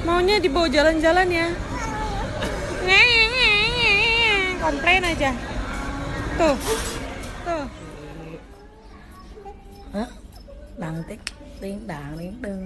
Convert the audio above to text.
Maunya dibawa jalan-jalan ya. Komplain aja. Tuh. Tuh. Hah? Đằng tích tiếng đàn tiếng đưng.